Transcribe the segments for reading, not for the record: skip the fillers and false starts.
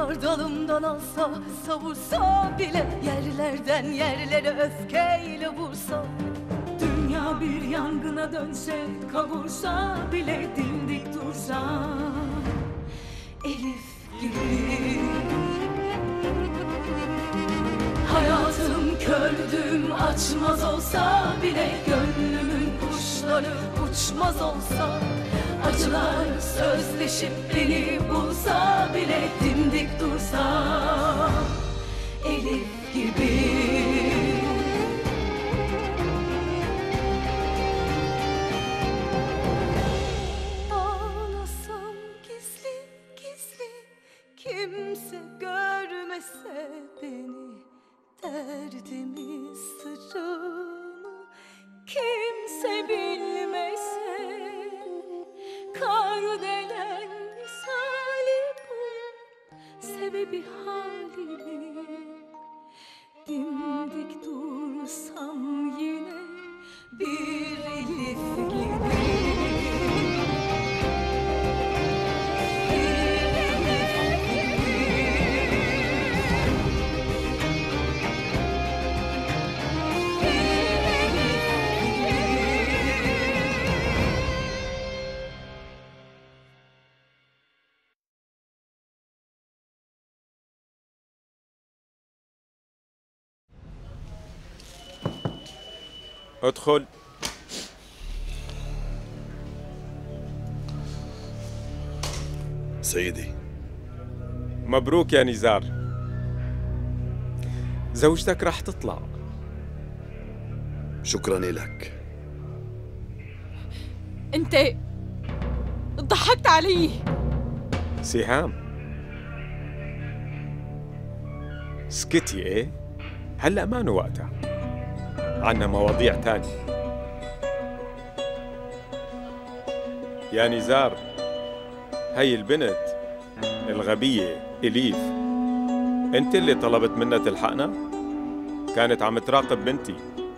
Rüzgar dalımdan alsa, savursa bile, yerlerden yerlere öfkeyle vursa, dünya bir yangına dönse, kavursa bile, dimdik dursa Elif gibi. Hayatım kördüm açmaz olsa bile, gönlümün kuşları uçmaz olsa, acılar sözleşip beni bulsa bile, dimdik dursa Elif gibi. Ağlasam gizli gizli, kimse görmese beni, derdimi sırrımı kimse bilmese, kardelen misali bu sebebi halimi, dimdik dursam yine bir Elif gibi. ادخل. سيدي. مبروك يا نزار، زوجتك رح تطلع. شكراً لك. انت ضحكت علي. سهام سكتي ايه؟ هلأ ما وقتها، عنا مواضيع تانية. يا نزار، هي البنت الغبية إليف انت اللي طلبت منها تلحقنا؟ كانت عم تراقب بنتي.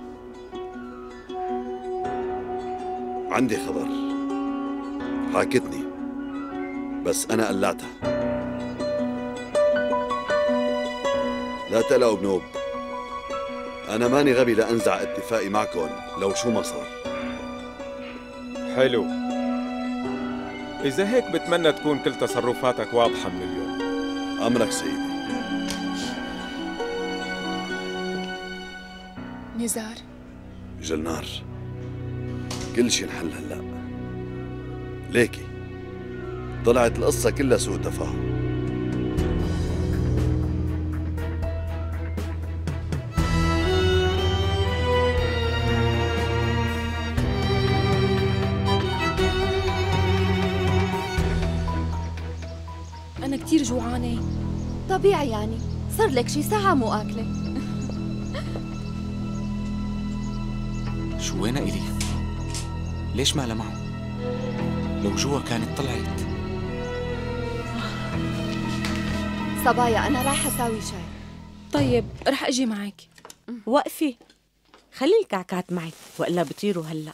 عندي خبر، حاكتني بس أنا قلعتها. لا تقلقوا بنوب، أنا ماني غبي لأنزع اتفاقي معكم لو شو ما صار. حلو، إذا هيك بتمنى تكون كل تصرفاتك واضحة من اليوم. أمرك سيدي. نزار، جلنار، كل شي انحل هلأ. ليكي طلعت القصة كلها سوء تفاهم. أنا كتير جوعانة. طبيعي يعني، صار لك شي ساعة مو أكلة. شو وينها إليف؟ ليش ما معه؟ لو جوا كانت طلعت. صبايا أنا رايحة أساوي شاي. طيب رح أجي معك. وقفي، خلي الكعكات معي وإلا بطيروا هلأ.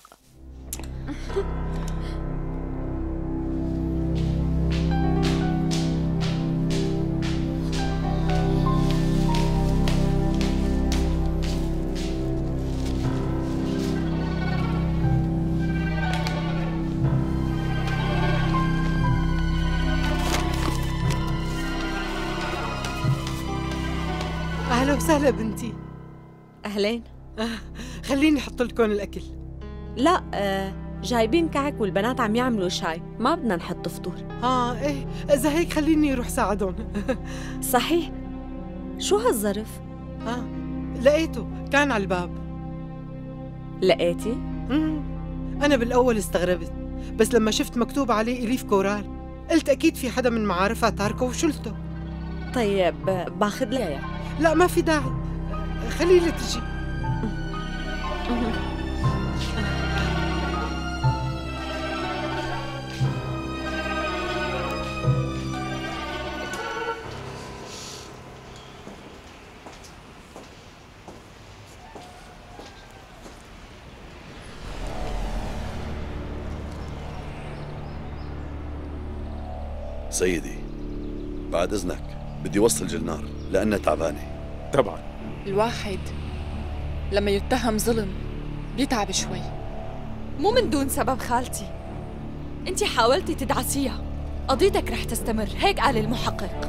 أهلا وسهلا بنتي. أهلين. خليني أحط لكم الأكل. لا، جايبين كعك والبنات عم يعملوا شاي، ما بدنا نحط فطور. إيه، إذا هيك خليني أروح ساعدهم. صحيح، شو هالظرف؟ لقيته، كان على الباب. لقيتي؟ أنا بالأول استغربت، بس لما شفت مكتوب عليه إليف كورال قلت أكيد في حدا من معارفها تاركه وشلته. طيب باخذ لها إياه. لا ما في داعي، خليها تجي. سيدي بعد إذنك. بدي وصل جلنار لأنها تعبانة. طبعا. الواحد لما يتهم ظلم بيتعب شوي. مو من دون سبب خالتي، انت حاولتي تدعسيها، قضيتك رح تستمر، هيك قال المحقق.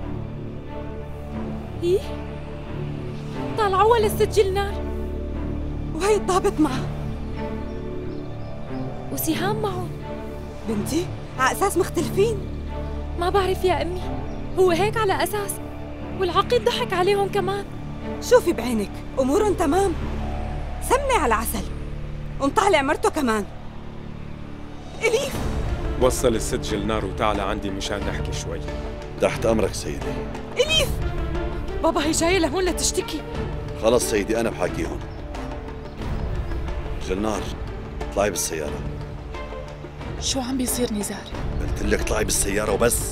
إيه؟ طالعوا ولا ست جلنار؟ وهي طابت معها وسهام معهم. بنتي، على أساس مختلفين. ما بعرف يا أمي، هو هيك على أساس، والعقيد ضحك عليهم كمان. شوفي بعينك، أمورهم تمام، سمنة على العسل، ومطالع مرته كمان. إليف، وصل الست جلنار وتعالى عندي مشان نحكي شوي. تحت أمرك سيدي. إليف، بابا هي جاية لهون لتشتكي. خلص سيدي أنا بحاكيهم. جلنار اطلعي بالسيارة. شو عم بيصير نزار؟ قلت لك اطلعي بالسيارة وبس.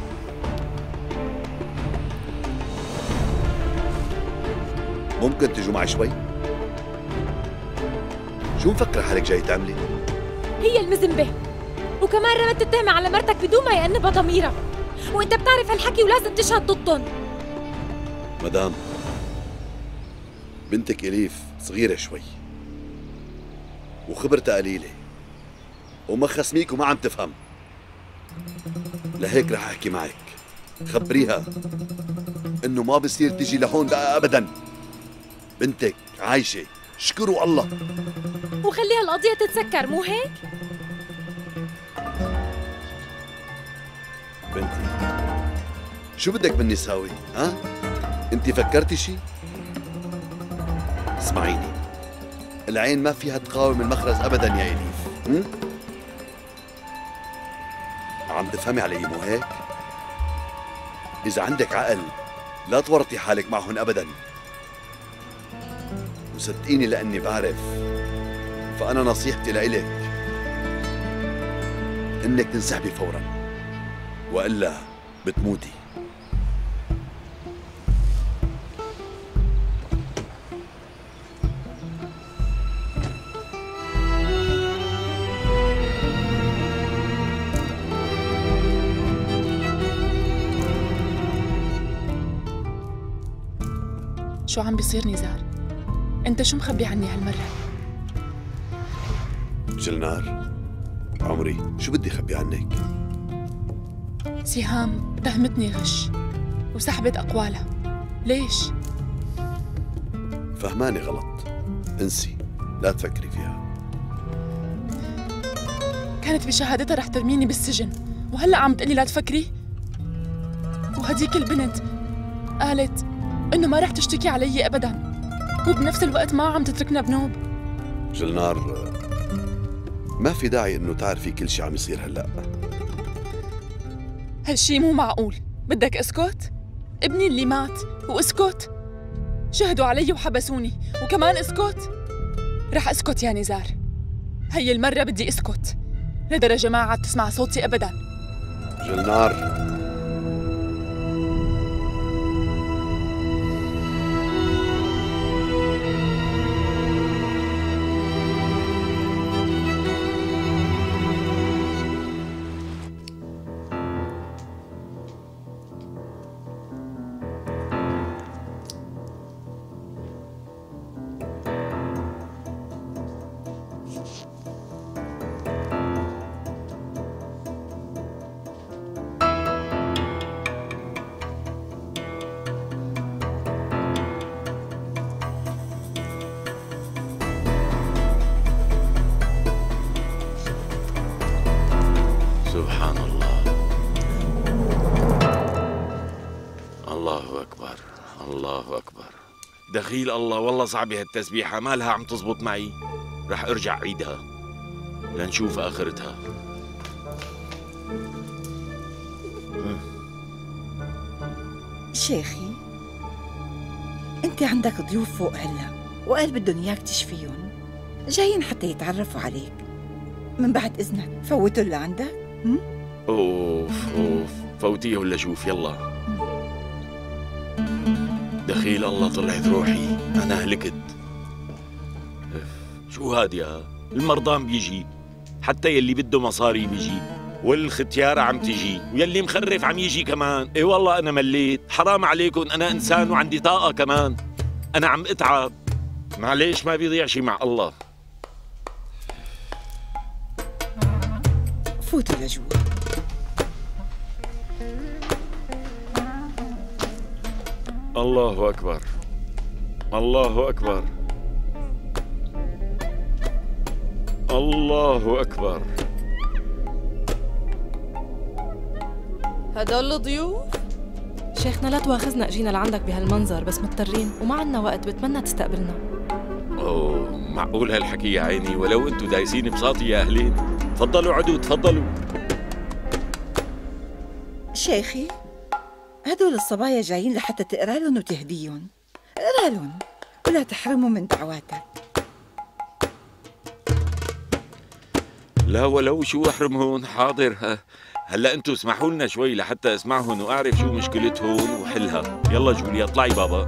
ممكن تجوا معي شوي؟ شو مفكرة حالك جاي تعملي؟ هي المذنبة، وكمان رمت التهمة على مرتك بدون ما يأنبها ضميرها، وانت بتعرف هالحكي ولازم تشهد ضدهم. مدام، بنتك إليف صغيرة شوي وخبرتها قليلة وما خصميك وما عم تفهم، لهيك رح أحكي معك. خبريها إنه ما بصير تجي لهون بقى أبداً. بنتك عايشة، شكروا الله. وخليها القضية تتسكر، مو هيك؟ بنتي شو بدك مني ساوي؟ ها؟ انت فكرتي شي؟ اسمعيني، العين ما فيها تقاوم المخرز ابدا يا اليف. عم تفهمي علي مو هيك؟ اذا عندك عقل لا تورطي حالك معهن ابدا، وصدقيني لاني بعرف. فانا نصيحتي لإلك انك تنسحبي فورا، والا بتموتي. شو عم بيصير نزار؟ انت شو مخبي عني هالمرة؟ جلنار عمري، شو بدي اخبي عنك؟ سهام اتهمتني غش وسحبت أقوالها. ليش؟ فهماني غلط، انسي، لا تفكري فيها. كانت بشهادتها رح ترميني بالسجن، وهلأ عم تقلي لا تفكري؟ وهديك البنت قالت إنه ما رح تشتكي علي أبداً، وبنفس الوقت ما عم تتركنا بنوب. جلنار ما في داعي انه تعرفي كل شيء عم يصير هلا. هالشي مو معقول. بدك اسكت؟ ابني اللي مات واسكت؟ شهدوا علي وحبسوني وكمان اسكت؟ رح اسكت يا نزار. هي المرة بدي اسكت، لدرجة ما عاد تسمع صوتي ابدا. جلنار سبحان الله. الله أكبر، الله أكبر. دخيل الله، والله صعبة هالتسبيحة، مالها عم تزبط معي. رح أرجع عيدها لنشوف آخرتها. شيخي، انت عندك ضيوف فوق هلا، وقال بدهم اياك تشفيهم، جايين حتى يتعرفوا عليك. من بعد اذنك فوتوا لعندك. أوف أوف، فوتيه ولا شوف. يلا. دخيل الله، طلعت روحي، أنا هلكت. شو هاد يا المرضان بيجي، حتى يلي بده مصاري بيجي. والختيارة عم تجي ويلي مخرف عم يجي كمان. اي والله أنا مليت، حرام عليكم، أنا إنسان وعندي طاقة كمان، أنا عم أتعب، معليش ما بيضيع شي مع الله. فوتوا لجوا. الله أكبر، الله أكبر، الله أكبر. هدول الضيوف؟ شيخنا لا تواخذنا اجينا لعندك بهالمنظر، بس مضطرين وما عنا وقت، بتمنى تستقبلنا. أوه معقول هالحكي يا عيني؟ ولو انتو دايسين بساطي يا أهلين. تفضلوا عدوا تفضلوا. شيخي، هدول الصبايا جايين لحتى تقرا لهم وتهديهم. اقرا لهم ولا تحرموا من دعواتك. لا ولو شو احرمهن. حاضر، هلا انتو اسمحوا لنا شوي لحتى اسمعهن واعرف شو مشكلتهن وحلها. يلا جوليا اطلعي بابا.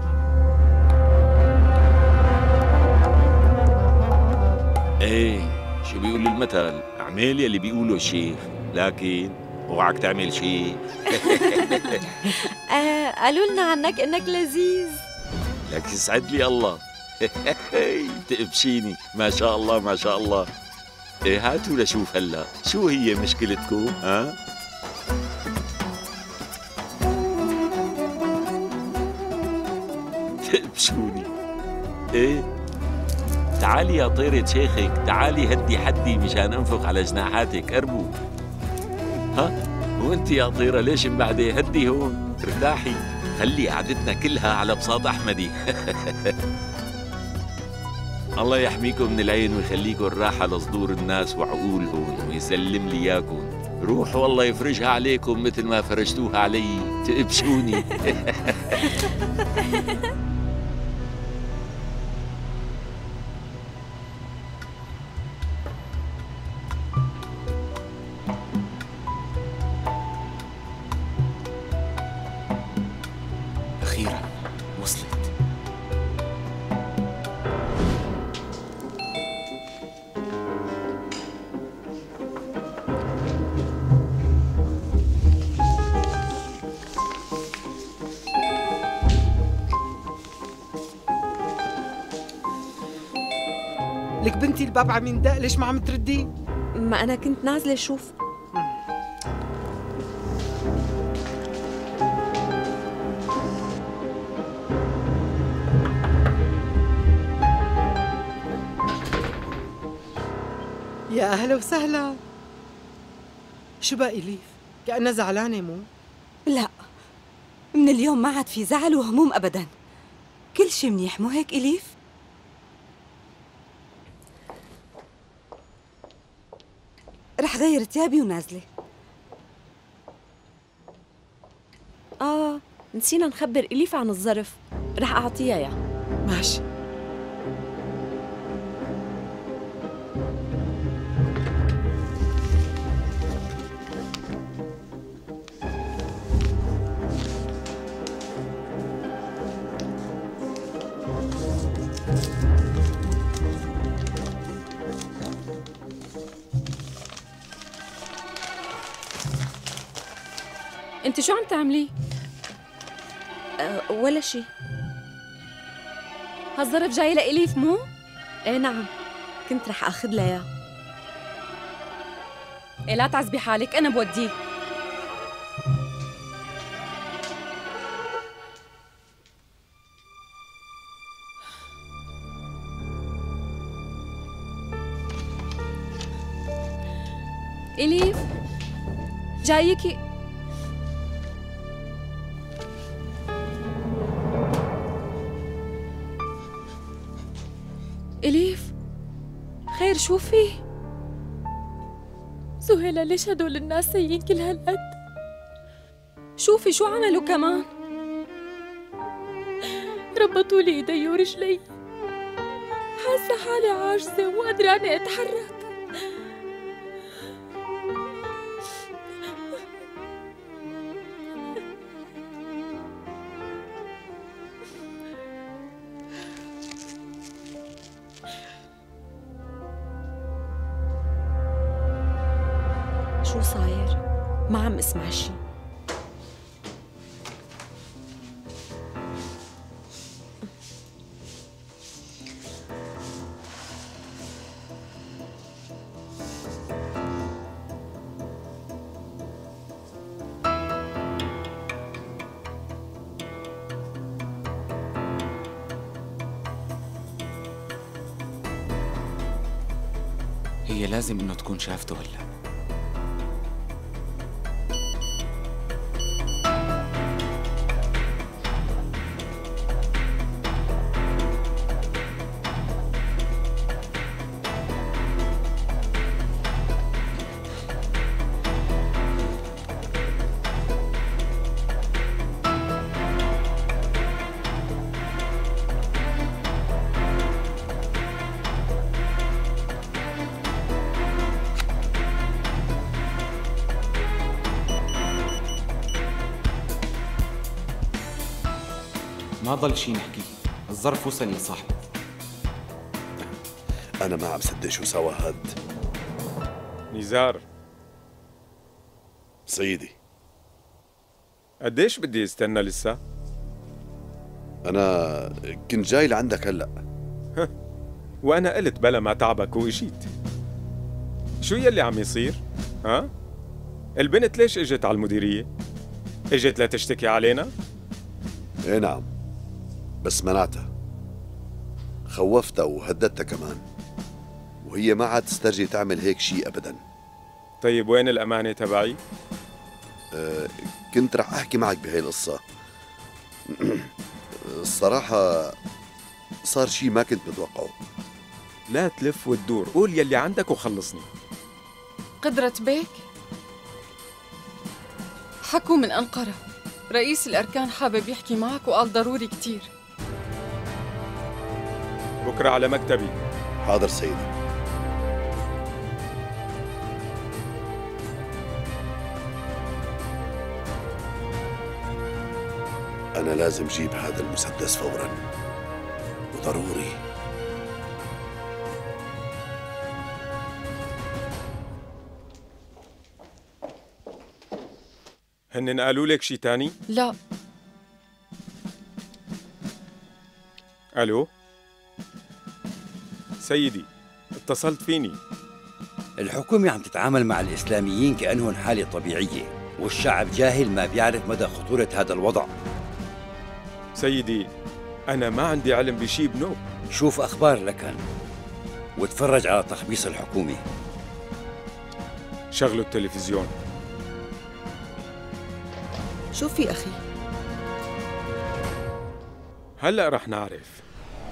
ايه شو بيقول المثل؟ اعمل يلي بيقوله الشيخ، لكن اوعك تعمل شيء. قالوا لنا عنك انك لذيذ. لك يسعد لي الله. تقبشيني ما شاء الله ما شاء الله. ايه هاتوا لشوف هلا شو هي مشكلتكم ها؟ تقبشوني. ايه تعالي يا طيرة شيخك، تعالي هدي حدي مشان انفخ على جناحاتك. اربو ها. وانت يا طيرة ليش مبعدة؟ هدي هون ارتاحي، خلي قعدتنا كلها على بساط احمدي. الله يحميكم من العين ويخليكم الراحة لصدور الناس وعقولهم ويسلم لي اياكم. روح والله يفرجها عليكم مثل ما فرجتوها علي. تقبشوني. أخيراً وصلت. لك بنتي الباب عم يندق، ليش ما عم تردي؟ ما انا كنت نازله اشوف. يا أهلا وسهلا. شو بقى إليف؟ كأنها زعلانة مو؟ لا، من اليوم ما عاد في زعل وهموم أبداً، كل شي منيح مو هيك إليف؟ رح غير تيابي ونازلة. نسينا نخبر إليف عن الظرف، رح أعطيها إياه. ماشي. انت شو عم تعملي؟ ولا شي. هالظرف جاي لإليف مو؟ ايه نعم، كنت رح اخذ لها اياه. إيه لا تعذبي حالك، أنا بوديه. إليف جايكي. إليف خير شو في؟ سهيلة ليش هدول الناس سيئين كل هالقد؟ شوفي شو عملوا كمان. ربطوا لي ايدي ورجلي، حاسة حالي عاجزة ومو قادرة اتحرك. شو صاير؟ ما عم اسمع شي. هي لازم انه تكون شافته هلا. ما ضل شي نحكيه، الظرف وصل لصاحبه. أنا ما عم صدق شو سوى هاد. نزار سيدي، قديش بدي استنى لسه؟ أنا كنت جاي لعندك هلأ. وأنا قلت بلا ما تعبك وإجيت. شو يلي عم يصير؟ ها؟ البنت ليش اجت على المديرية؟ اجت لتشتكي علينا؟ إيه نعم، بس منعتها، خوفتها وهددتها كمان، وهي ما عاد تسترجي تعمل هيك شيء أبداً. طيب وين الأمانة تبعي؟ كنت رح أحكي معك بهاي القصة. الصراحة صار شيء ما كنت متوقعه. لا تلف وتدور، قول يلي عندك وخلصني. قدرة بيك حكوا من أنقرة، رئيس الأركان حابب يحكي معك وقال ضروري كتير. بكرة على مكتبي. حاضر سيدي. أنا لازم جيب هذا المسدس فوراً وضروري. هن قالوا لك شي تاني؟ لا. ألو؟ سيدي، اتصلت فيني. الحكومة عم تتعامل مع الإسلاميين كأنهم حالة طبيعية، والشعب جاهل ما بيعرف مدى خطورة هذا الوضع. سيدي، أنا ما عندي علم بشي بنوب. شوف أخبار لكان وتفرج على تخبيص الحكومة. شغلوا التلفزيون. شو في أخي؟ هلأ رح نعرف.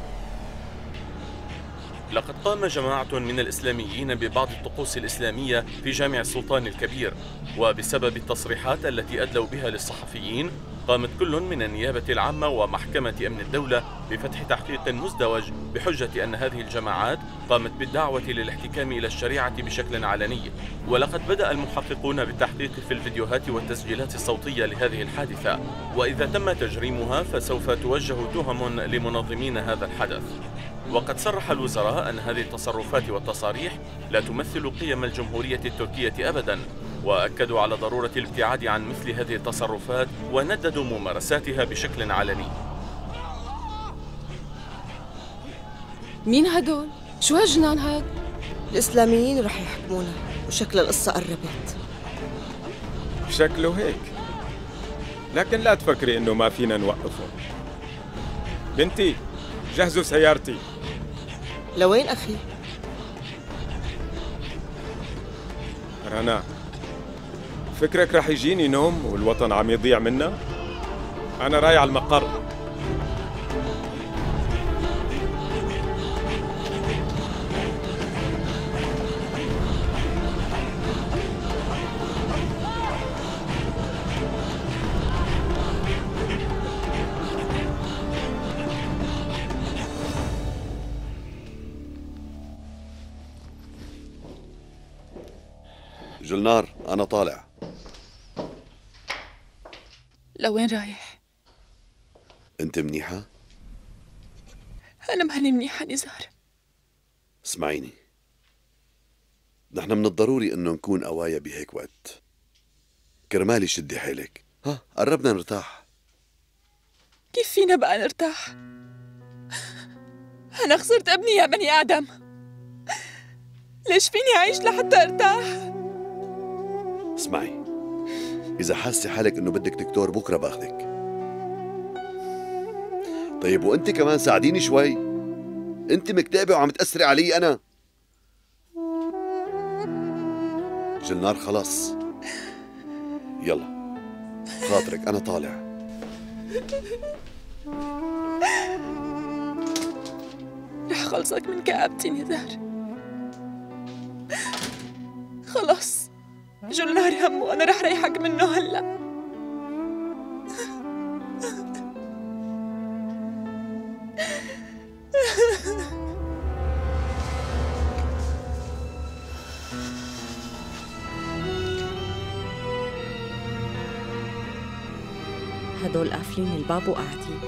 لقد قام جماعة من الإسلاميين ببعض الطقوس الإسلامية في جامع السلطان الكبير، وبسبب التصريحات التي أدلوا بها للصحفيين قامت كل من النيابة العامة ومحكمة أمن الدولة بفتح تحقيق مزدوج بحجة أن هذه الجماعات قامت بالدعوة للاحتكام إلى الشريعة بشكل علني. ولقد بدأ المحققون بالتحقيق في الفيديوهات والتسجيلات الصوتية لهذه الحادثة، وإذا تم تجريمها فسوف توجه تهم لمنظمين هذا الحدث. وقد صرح الوزراء أن هذه التصرفات والتصاريح لا تمثل قيم الجمهورية التركية أبداً، وأكدوا على ضرورة الابتعاد عن مثل هذه التصرفات ونددوا ممارساتها بشكل علني. مين هدول؟ شو هالجنان هاد؟ الإسلاميين رح يحكمونا وشكل القصة قربت. شكله هيك، لكن لا تفكري إنه ما فينا نوقفهم. بنتي، جهزوا سيارتي. لوين أخي؟ رنا، فكرك رح يجيني نوم والوطن عم يضيع منا؟ أنا رايح على المقر. جلنار، أنا طالع. لوين رايح؟ أنت منيحة؟ أنا ماني منيحة نزار. اسمعيني، نحن من الضروري انه نكون قوايا بهيك وقت. كرمالي شدي حيلك، قربنا نرتاح. كيف فينا بقى نرتاح؟ أنا خسرت ابني يا بني آدم. ليش فيني أعيش لحتى أرتاح؟ اسمعي، إذا حاسة حالك إنه بدك دكتور بكرة باخدك. طيب وأنت كمان ساعديني شوي، أنت مكتئبة وعم تأثري علي أنا. جلنار خلاص، يلا خاطرك أنا طالع. رح خلصك من كآبتي نزار. خلص جلنار هم وأنا رح ريحك منه هلأ. هدول قافلين الباب وقاعدين.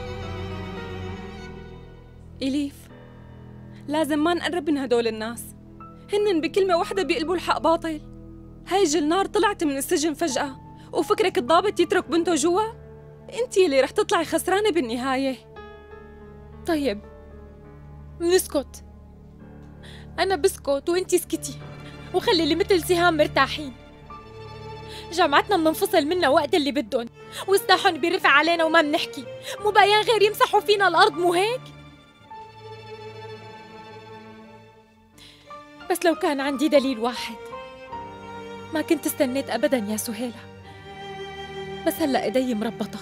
إليف، لازم ما نقرب من هدول الناس، هن بكلمة واحدة بيقلبوا الحق باطل. هاي جلنار طلعت من السجن فجأة وفكرك الضابط يترك بنته جوا؟ انتي اللي رح تطلعي خسرانة بالنهاية. طيب نسكت، أنا بسكت وانتي اسكتي وخلي اللي مثل سهام مرتاحين. جامعتنا بننفصل منها وقت اللي بدهم وسلاحهم بيرفع علينا وما بنحكي، مو باين غير يمسحوا فينا الأرض، مو هيك؟ بس لو كان عندي دليل واحد ما كنت استنيت أبداً يا سهيلة، بس هلأ إيدي مربطة.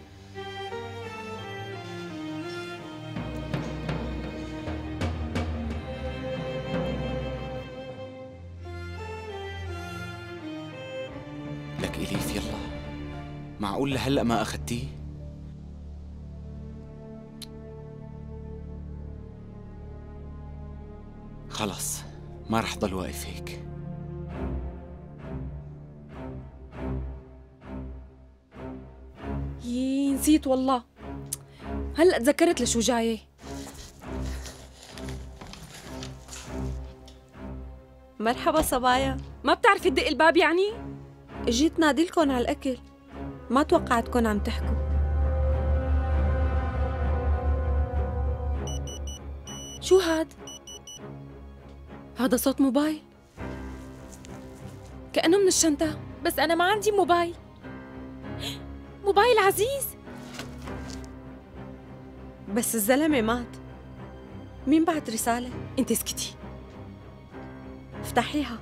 لك إليف يلا، معقول لهلأ ما أخدتيه؟ خلص ما رح ضل واقف هيك. نسيت والله، هلأ تذكرت لشو جاية. مرحبا صبايا. ما بتعرفي تدق الباب يعني؟ جيت نادلكن على الأكل، ما توقعتكن عم تحكوا. شو هاد؟ هذا صوت موبايل كأنه من الشنطة، بس أنا ما عندي موبايل. موبايل عزيز. بس الزلمة مات، مين بعت رسالة؟ انت اسكتي. افتحيها.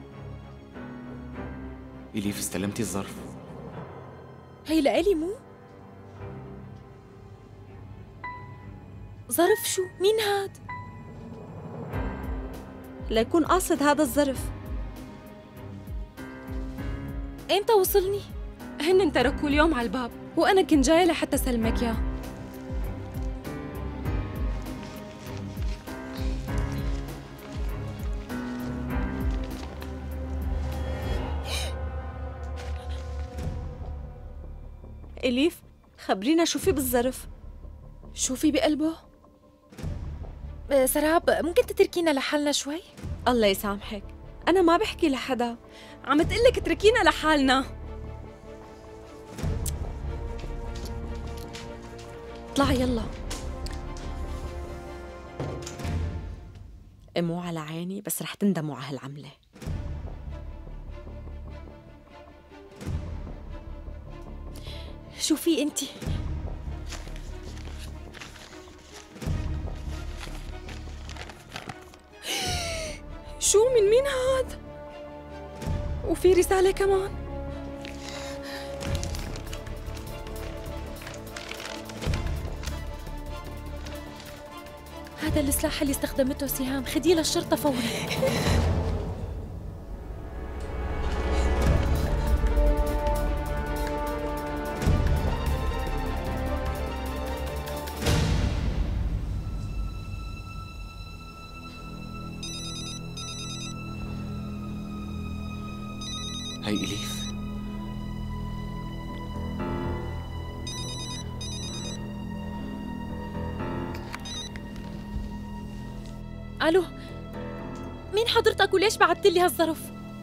إليف استلمتي الظرف؟ هي لإلي مو؟ ظرف شو؟ مين هاد؟ ليكون قاصد هذا الظرف. ايمتى وصلني؟ هن تركوا اليوم على الباب وأنا كنت جاية لحتى سلمك ياه. إليف خبرينا شو في بالظرف. شو في بقلبه؟ سراب ممكن تتركينا لحالنا شوي؟ الله يسامحك، أنا ما بحكي لحدا. عم تقلك اتركينا لحالنا. اطلعي يلا. مو على عيني، بس رح تندموا على هالعملة. شو في انتي؟ شو من مين هاد؟ وفي رسالة كمان. هذا السلاح اللي استخدمته سهام، خديه للشرطة فوري. هاي إليف. الو، مين حضرتك وليش بعتت لي هالظرف؟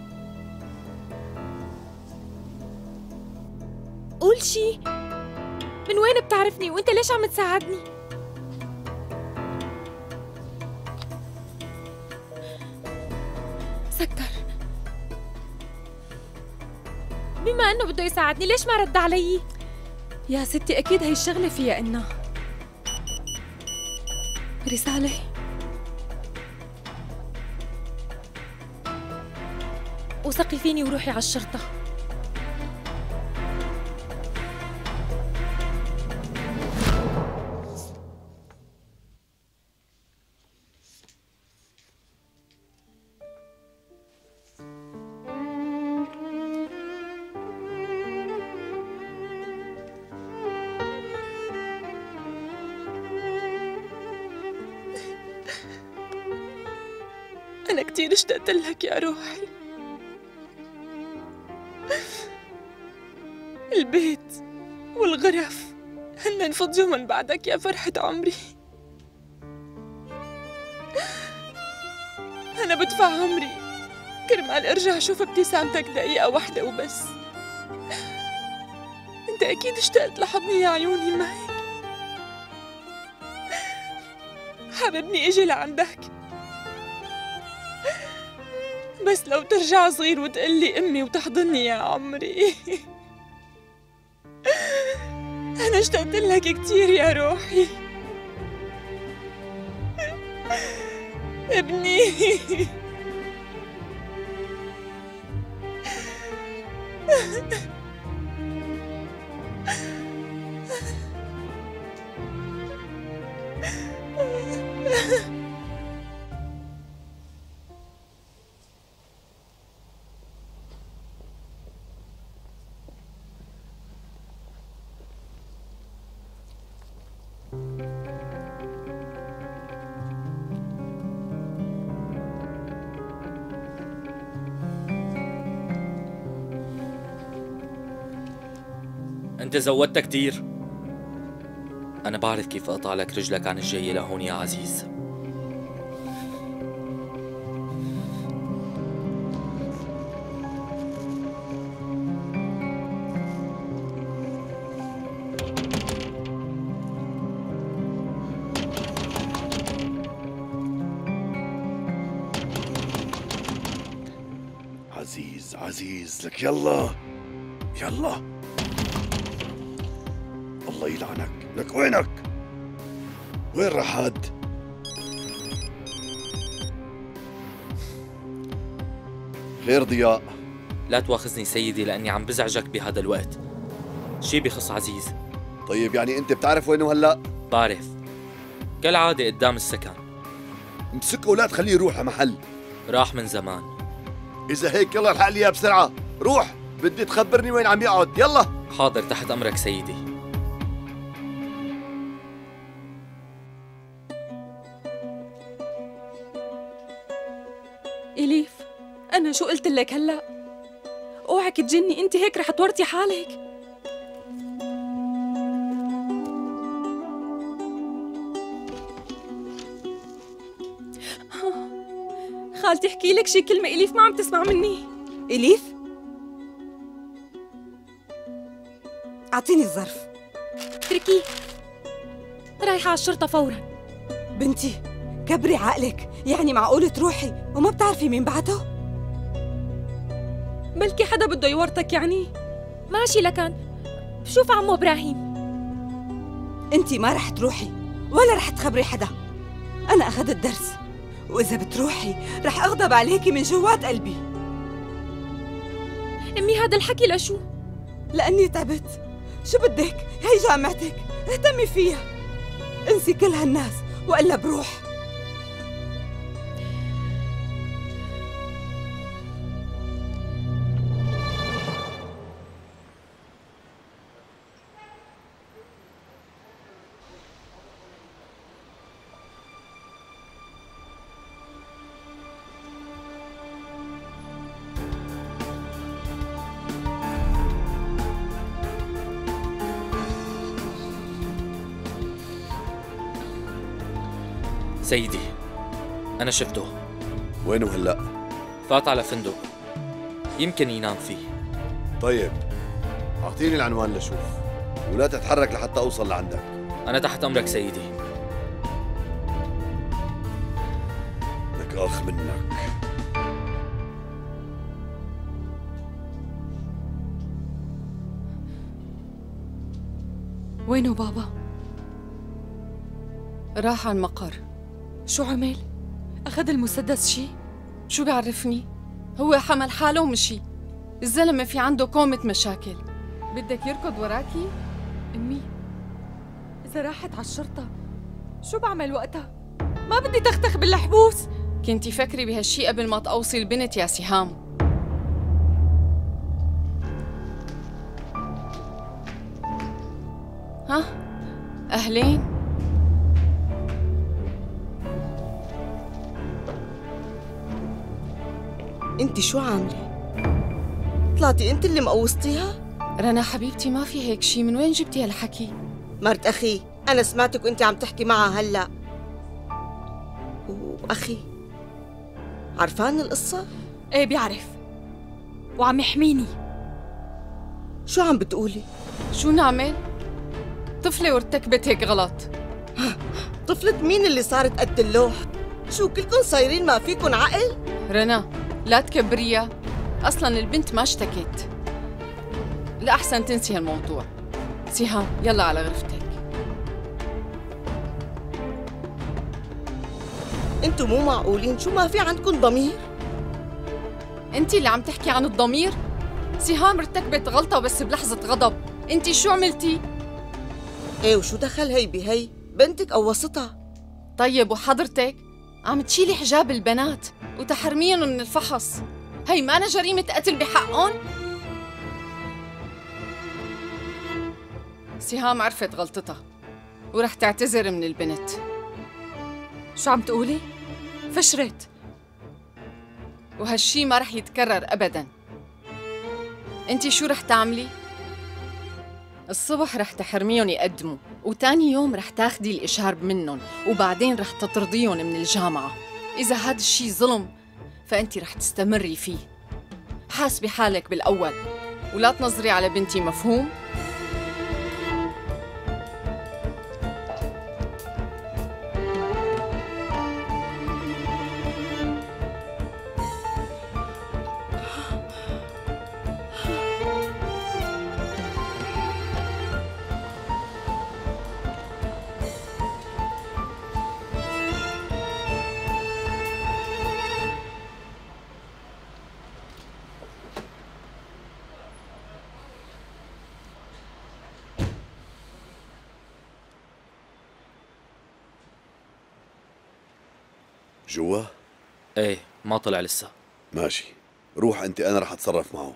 قول شي. من وين بتعرفني وانت ليش عم تساعدني؟ سكر. بما انه بده يساعدني ليش ما رد علي؟ يا ستي اكيد هي الشغله فيها إنها رساله. وثقي فيني وروحي على الشرطه. أنا كتير اشتقت لك يا روحي. البيت والغرف هن فضيوا من بعدك يا فرحة عمري. أنا بدفع عمري كرمال أرجع أشوف ابتسامتك دقيقة واحدة وبس. أنت أكيد اشتقت لحضني يا عيوني، ما هيك؟ حاببني أجي لعندك، بس لو ترجع صغير وتقلي أمي وتحضني يا عمري. أنا اشتقت لك كتير يا روحي ابني. انت زودت كتير. انا بعرف كيف اقطع لك رجلك عن الجاي لهون يا عزيز. عزيز لك يلا يلا. الله يلعنك، لك وينك؟ وين رحاد؟ خير ضياء؟ لا تواخذني سيدي لأني عم بزعجك بهذا الوقت. شي بخص عزيز. طيب يعني أنت بتعرف وينه هلأ؟ بعرف، كالعادة قدام السكن. امسكه ولا تخليه يروح على محل. راح من زمان. إذا هيك يلا الحق لي إياه بسرعة، روح، بدي تخبرني وين عم يقعد، يلا. حاضر، تحت أمرك سيدي. إليف، أنا شو قلت لك هلأ؟ اوعك تجني، أنت هيك رح تورطي حالك. خالتي احكي لك شي كلمة، إليف ما عم تسمع مني. إليف؟ أعطيني الظرف. اتركيه، رايحة على الشرطة فوراً. بنتي كبري عقلك، يعني معقول تروحي وما بتعرفي مين بعته؟ بلكي حدا بده يورطك يعني. ماشي لكان، بشوف عمو إبراهيم. انتي ما رح تروحي ولا رح تخبري حدا. أنا أخذت درس، وإذا بتروحي رح أغضب عليكي من جوات قلبي. أمي هذا الحكي لشو؟ لأني تعبت. شو بدك؟ هي جامعتك، اهتمي فيها، انسي كل هالناس وإلا بروح. سيدي، أنا شفته وينه هلأ؟ فات على فندق، يمكن ينام فيه. طيب أعطيني العنوان لشوف، ولا تتحرك لحتى أوصل لعندك. أنا تحت أمرك سيدي. لك آخ منك. وينه بابا؟ راح على المقر. شو عمل؟ أخذ المسدس شي؟ شو بيعرفني؟ هو حمل حاله ومشي. الزلمة في عنده كومة مشاكل. بدك يركض وراكي؟ أمي إذا راحت على الشرطة شو بعمل وقتها؟ ما بدي تختخ بالحبوس. كنتي فكري بهالشي قبل ما تقوصي البنت يا سهام. ها؟ أهلين؟ انت شو عاملة؟ طلعتي انت اللي مقوصتيها؟ رنا حبيبتي ما في هيك شي، من وين جبتي هالحكي؟ مرت أخي، أنا سمعتك وانت عم تحكي معها هلأ. وأخي عرفان القصة؟ ايه بيعرف وعم يحميني. شو عم بتقولي؟ شو نعمل؟ طفلة وارتكبت هيك غلط. طفلة مين اللي صارت قد اللوح؟ شو كلكن صايرين ما فيكن عقل؟ رنا لا تكبريها، أصلاً البنت ما اشتكت. لأحسن تنسي هالموضوع. سهام يلا على غرفتك. انتو مو معقولين، شو ما في عندكن ضمير؟ انتي اللي عم تحكي عن الضمير؟ سهام ارتكبت غلطة بس بلحظة غضب، انتي شو عملتي؟ ايه وشو دخل هي بهي؟ بنتك قوصتها. طيب وحضرتك عم تشيلي حجاب البنات وتحرميهم من الفحص، هي ما أنا جريمة قتل بحقهم؟ سهام عرفت غلطتها ورح تعتذر من البنت. شو عم تقولي؟ فشرت. وهالشي ما رح يتكرر أبداً. انتي شو رح تعملي؟ الصبح رح تحرميهم يقدموا، وتاني يوم رح تاخدي الإشهار منهم، وبعدين رح تطرديهم من الجامعة. إذا هاد الشي ظلم فأنتي رح تستمري فيه. حاسبي حالك بالأول ولا تنظري على بنتي، مفهوم؟ جوا؟ ايه ما طلع لسه. ماشي، روح انت، انا رح اتصرف معه.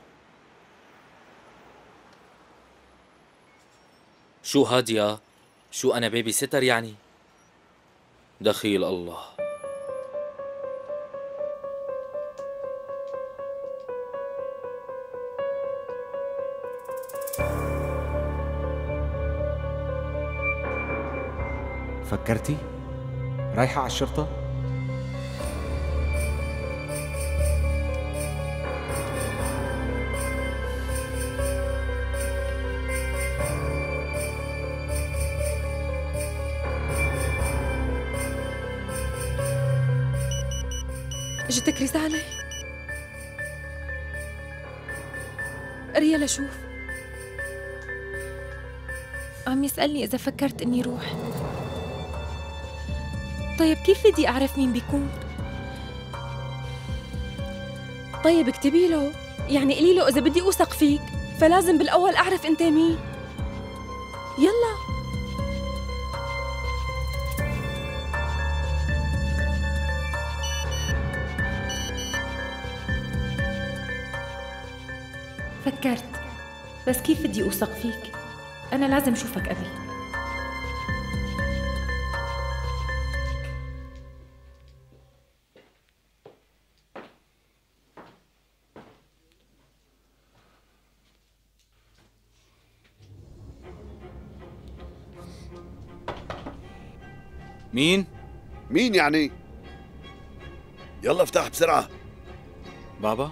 شو هادية؟ شو أنا بيبي ستر يعني؟ دخيل الله. فكرتي؟ رايحة على الشرطة؟ اجتك رسالة؟ قريها لشوف. عم يسألني إذا فكرت إني روح. طيب كيف بدي أعرف مين بيكون؟ طيب اكتبي له، يعني قولي له إذا بدي أوثق فيك فلازم بالأول أعرف أنت مين. يلا. فكرت، بس كيف بدي أوثق فيك؟ أنا لازم أشوفك قبل. مين يعني؟ يلا افتح بسرعة. بابا؟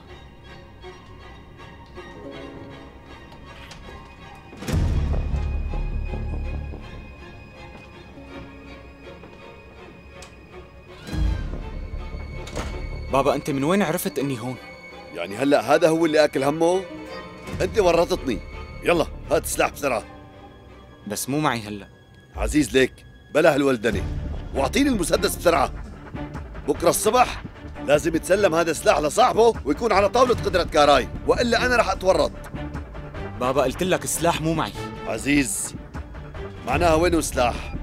بابا أنت من وين عرفت إني هون؟ يعني هلأ هذا هو اللي آكل همه؟ أنت ورطتني. يلا هات السلاح بسرعة. بس مو معي هلأ. عزيز ليك بلا هالولدنة، واعطيني المسدس بسرعة. بكرة الصبح لازم يتسلم هذا السلاح لصاحبه ويكون على طاولة قدرة كاراي، وإلا أنا رح أتورط. بابا قلت لك السلاح مو معي. عزيز معناها وينه السلاح؟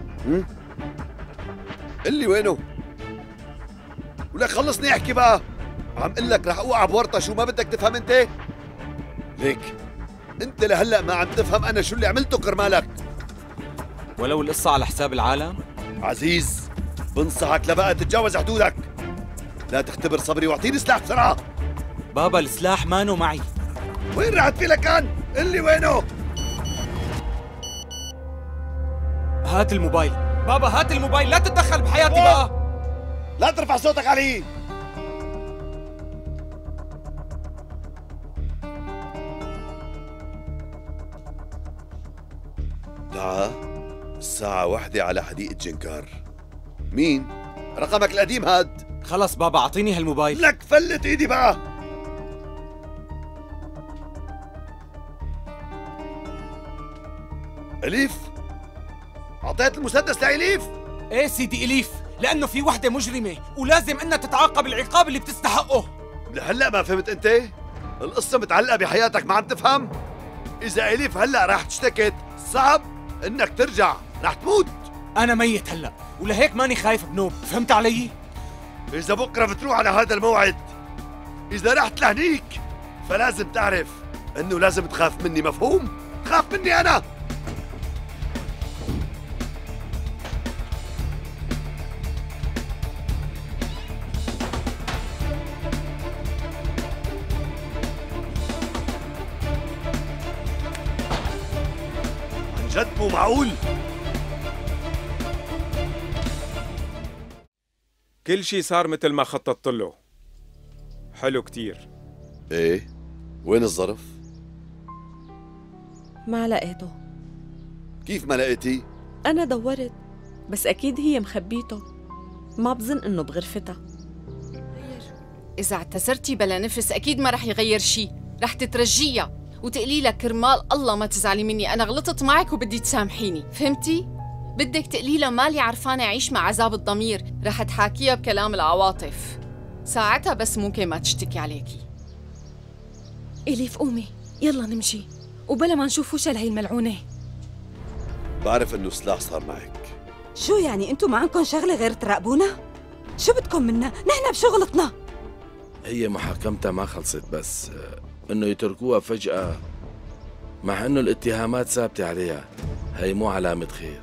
قل لي وينه؟ ولك خلصني احكي بقى. عم قل لك رح اوقع بورطة. شو ما بدك تفهم انت؟ ليك انت لهلا ما عم تفهم انا شو اللي عملته كرمالك. ولو القصة على حساب العالم؟ عزيز بنصحك لبقى تتجاوز حدودك. لا تختبر صبري واعطيني سلاح بسرعة. بابا السلاح مانو معي. وين رحت في لكان؟ قل لي وينه؟ هات الموبايل. بابا هات الموبايل، لا تتدخل بحياتي بقى. لا ترفع صوتك علي. تعا الساعة 1 على حديقة جنكار. مين؟ رقمك القديم هاد. خلص بابا اعطيني هالموبايل. لك فلت ايدي بقى. اليف اعطيت المسدس لإليف. ايه سيدي اليف، لانه في وحده مجرمه ولازم انها تتعاقب العقاب اللي بتستحقه. لهلا ما فهمت انت؟ القصه متعلقه بحياتك، ما عم تفهم؟ اذا اليف هلا راح تشتكت صعب انك ترجع، راح تموت. انا ميت هلا ولهيك ماني خايف بنوب، فهمت علي؟ اذا بكره بتروح على هذا الموعد، اذا رحت لهنيك فلازم تعرف انه لازم تخاف مني، مفهوم؟ تخاف مني انا. جد مو معقول. كل شي صار مثل ما خططت له. حلو كتير. ايه وين الظرف؟ ما لقيته. كيف ما لقيتي؟ أنا دورت بس أكيد هي مخبيته، ما بظن إنه بغرفتها. إذا اعتذرتي بلا نفس أكيد ما رح يغير شي، رح تترجيها وتقلي لها كرمال الله ما تزعلي مني، أنا غلطت معك وبدي تسامحيني، فهمتي؟ بدك تقلي لها مالي عرفانة أعيش مع عذاب الضمير، رح تحاكيها بكلام العواطف، ساعتها بس ممكن ما تشتكي عليكي. إليف قومي يلا نمشي وبلا ما نشوف وش هي الملعونة. بعرف إنه سلاح صار معك. شو يعني انتم ما عندكم شغلة غير تراقبونا؟ شو بدكم منا؟ نحن بشغلتنا. هي محاكمتها ما خلصت، بس انه يتركوها فجأة مع انه الاتهامات ثابتة عليها، هي مو علامة خير.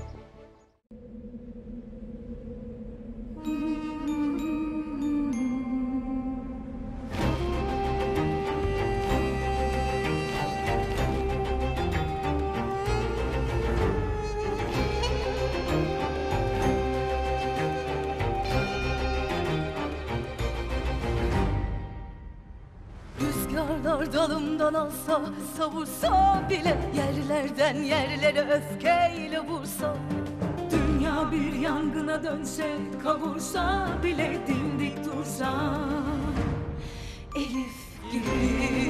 Rüzgarlar dalımdan alsa, savursa bile, yerlerden yerlere öfkeyle vursa, dünya bir yangına dönse, kavursa bile, dimdik dursa, Elif gibi.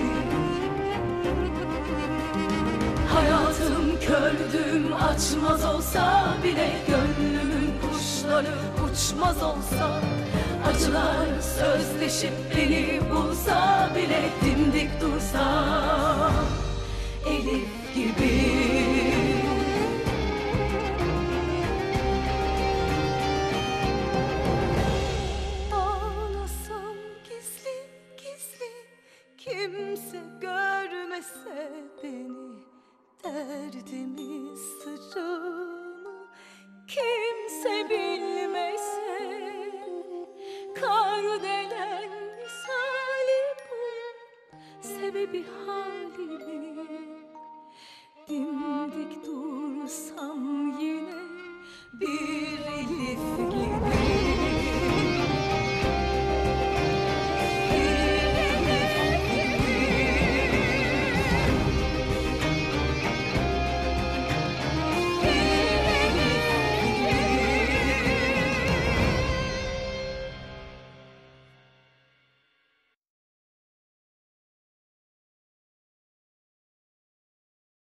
Hayatım kördüm açmaz olsa bile, gönlümün kuşları uçmaz olsa, acılar sözleşip beni bulsa bile, dimdik dursa, Elif gibi.